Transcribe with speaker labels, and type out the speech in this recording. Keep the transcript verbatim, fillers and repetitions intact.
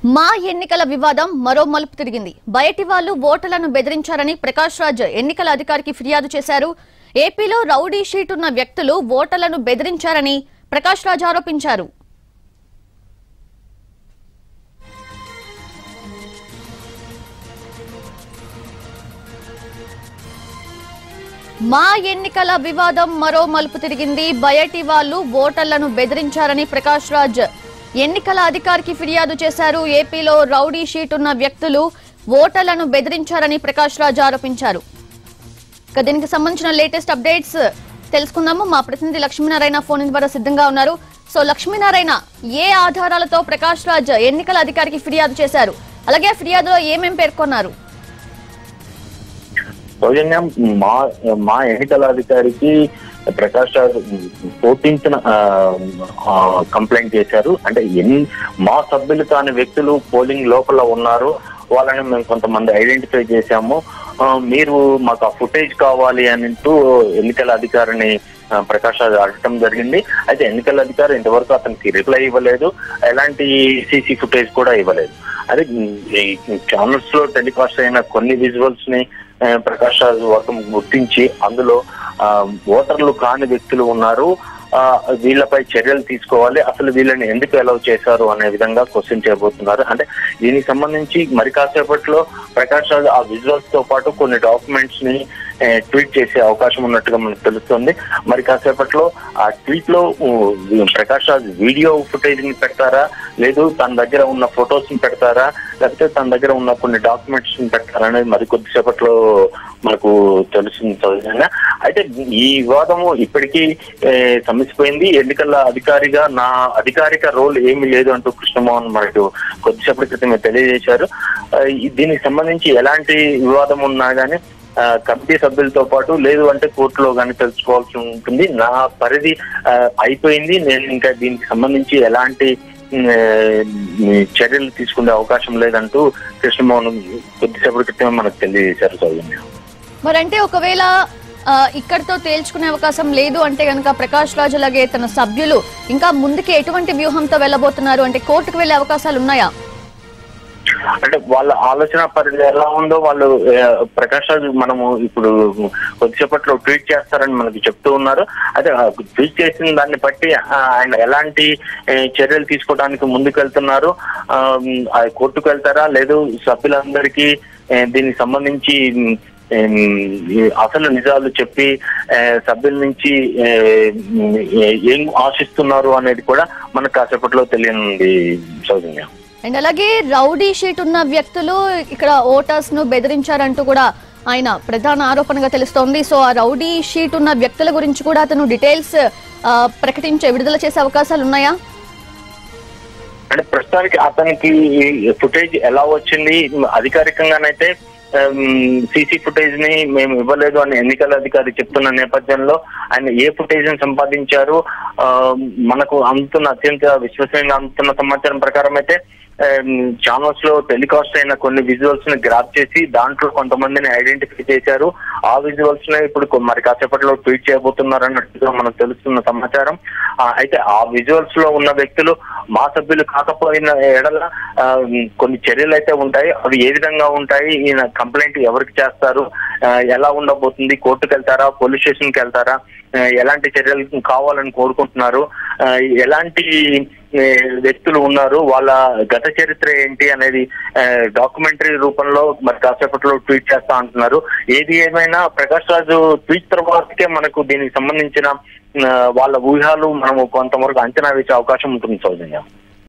Speaker 1: మా ఎన్నికల వివాదం మరో మలుపు తిరిగింది. బయటి వాళ్లు ఓటర్లను బెదిరించారని ప్రకాష్ రాజ్ ఎన్నికల అధికారికి ఫిర్యాదు చేశారు. ఏపీలో రౌడీ షీట్ ఉన్న వ్యక్తులు ఓటర్లను బెదిరించారని ప్రకాష్ రాజ్ ఆరోపించారు. మా ఎన్నికల వివాదం మరో మలుపు తిరిగింది. బయటి వాళ్లు ఓటర్లను బెదిరించారని ప్రకాష్ రాజ్ ఎన్నికల అధికారికి ఫిర్యాదు చేశారు. ఏపీలో రౌడీ షీట్ ఉన్న వ్యక్తులు ఓటర్లను బెదిరించారని ప్రకాష్ రాజ్ ఆరోపించారు. ఇక దీనికి సంబంధించిన లేటెస్ట్ అప్డేట్స్ తెలుసుకుందాము. మా ప్రతినిధి లక్ష్మీనారాయణ ఫోన్ ద్వారా సిద్ధంగా ఉన్నారు. సో లక్ష్మీనారాయణ, ఏ ఆధారాలతో ప్రకాష్ రాజ్ ఎన్నికల అధికారికి ఫిర్యాదు చేశారు, అలాగే ఫిర్యాదులో ఏమేం పేర్కొన్నారు?
Speaker 2: మా మా ఎన్నికల అధికారికి ప్రకాష్ రాజ్ ఫోర్టీన్త్ కంప్లైంట్ చేశారు. అంటే ఎన్ని మా సభ్యులు కాని వ్యక్తులు పోలింగ్ లోపల ఉన్నారు, వాళ్ళని మేము కొంతమంది ఐడెంటిఫై చేశాము, మీరు మాకు ఆ ఫుటేజ్ కావాలి అంటూ ఎన్నికల అధికారిని ప్రకాష్ రాజ్ అడగటం జరిగింది. అయితే ఎన్నికల అధికారి ఇంతవరకు అతనికి రిప్లై ఇవ్వలేదు, ఎలాంటి సీసీ ఫుటేజ్ కూడా ఇవ్వలేదు. అదే ఛానల్స్ లో టెలికాస్ట్ అయిన కొన్ని విజువల్స్ ని ప్రకాష్ రాజ్ వర్గం గుర్తించి అందులో ఓటర్లు కాని వ్యక్తులు ఉన్నారు, వీళ్ళపై చర్యలు తీసుకోవాలి, అసలు వీళ్ళని ఎందుకు అలౌ చేశారు అనే విధంగా క్వశ్చన్ చేయబోతున్నారు. అంటే దీనికి సంబంధించి మరి కాసేపట్లో ప్రకాష్ రాజ్ ఆ విజువల్స్ తో పాటు కొన్ని డాక్యుమెంట్స్ ని ట్వీట్ చేసే అవకాశం ఉన్నట్టుగా మనకు తెలుస్తుంది. మరి కాసేపట్లో ఆ ట్వీట్ లో ప్రకాష్ రాజ్ వీడియో ఫుటేజ్ ని పెడతారా, లేదు తన దగ్గర ఉన్న ఫొటోస్ ని పెడతారా, లేకపోతే తన దగ్గర ఉన్న కొన్ని డాక్యుమెంట్స్ ని పెడతారా అనేది మరి కొద్దిసేపట్లో మనకు తెలుస్తుంది సౌజన్య. అయితే ఈ వివాదము ఇప్పటికీ సమసిపోయింది. ఎన్నికల అధికారిగా నా అధికారిక రోల్ ఏమీ లేదు అంటూ కృష్ణమోహన్ మనకు కొద్దిసేపటి క్రితమే తెలియజేశారు. దీనికి సంబంధించి ఎలాంటి వివాదం ఉన్నా గానీ కమిటీ సభ్యులతో పాటు లేదు అంటే కోర్టులో కానీ తెలుసుకోవాల్సి ఉంటుంది. నా పరిధి అయిపోయింది, నేను ఇంకా దీనికి సంబంధించి ఎలాంటి చర్యలు తీసుకునే అవకాశం లేదంటూ కృష్ణమోహన్ కొద్దిసేపటి క్రితమే మనకు తెలియజేశారు సౌజన్య.
Speaker 1: మరంటే ఒకవేళ ఇక్కడితో తేల్చుకునే అవకాశం లేదు అంటే కనుక ప్రకాష్ రాజ్ అలాగే తన సభ్యులు ఇంకా ముందుకి ఎటువంటి వ్యూహంతో వెళ్ళబోతున్నారు, అంటే కోర్టుకు వెళ్లే అవకాశాలు ఉన్నాయా?
Speaker 2: అంటే వాళ్ళ ఆలోచన పరిధి ఎలా ఉందో వాళ్ళు ప్రకాష్ రాజ్ మనము ఇప్పుడు కొద్దిసేపట్లో ట్వీట్ చేస్తారని మనకి చెప్తూ ఉన్నారు. అయితే ట్వీట్ చేసిన దాన్ని బట్టి ఆయన ఎలాంటి చర్యలు తీసుకోవడానికి ముందుకు వెళ్తున్నారు, కోర్టుకు వెళ్తారా, లేదు సభ్యులందరికీ దీనికి సంబంధించి అసలు నిజాలు చెప్పి సభ్యుల నుంచి ఏం ఆశిస్తున్నారు అనేది కూడా మనకు కాసేపట్లో తెలియనుంది సౌజన్య.
Speaker 1: అండ్ అలాగే రౌడీ షీట్ ఉన్న వ్యక్తులు ఇక్కడ ఓటర్స్ ను బెదిరించారంటూ కూడా ఆయన ప్రధాన ఆరోపణగా తెలుస్తోంది. సో ఆ రౌడీ షీట్ ఉన్న వ్యక్తుల గురించి కూడా అతను డీటెయిల్స్ ప్రకటించే విడుదల చేసే అవకాశాలు ఉన్నాయా?
Speaker 2: అంటే ప్రస్తుతానికి అతనికి ఫుటేజ్ ఎలా వచ్చింది, అధికారికంగానైతే సీసీ ఫుటేజ్ ని మేము ఇవ్వలేదు అని ఎన్నికల అధికారి చెప్తున్న నేపథ్యంలో ఆయన ఏ ఫుటేజ్ ని సంపాదించారు, మనకు అందుతున్న అత్యంత విశ్వసనీయంగా అందుతున్న సమాచారం ప్రకారం అయితే ఛానల్స్ లో టెలికాస్ట్ అయిన కొన్ని విజువల్స్ ని గ్రాప్ చేసి దాంట్లో కొంతమందిని ఐడెంటిఫై చేశారు. ఆ విజువల్స్ నే ఇప్పుడు మరి కాసేపట్లో ట్వీట్ చేయబోతున్నారు అన్నట్టుగా మనకు తెలుస్తున్న సమాచారం. అయితే ఆ విజువల్స్ లో ఉన్న వ్యక్తులు మా సభ్యులు కాకపోయిన ఎడల కొన్ని చర్యలు అయితే ఉంటాయి. అవి ఏ విధంగా ఉంటాయి, ఈయన కంప్లైంట్ ఎవరికి చేస్తారు, ఎలా ఉండబోతుంది, కోర్టుకు వెళ్తారా, పోలీస్ స్టేషన్ కి వెళ్తారా, ఎలాంటి చర్యలు కావాలని కోరుకుంటున్నారు, ఎలాంటి వ్యక్తులు ఉన్నారు, వాళ్ళ గత చరిత్ర ఏంటి అనేది డాక్యుమెంటరీ రూపంలో మరి కాసేపట్లో ట్వీట్ చేస్తా అంటున్నారు. ఏది ఏమైనా ప్రకాష్ రాజు ట్వీట్ తర్వాతకే మనకు దీనికి సంబంధించిన వాళ్ళ ఊహలు మనము కొంతవరకు అంచనా వేసే అవకాశం ఉంటుంది సౌజన్య.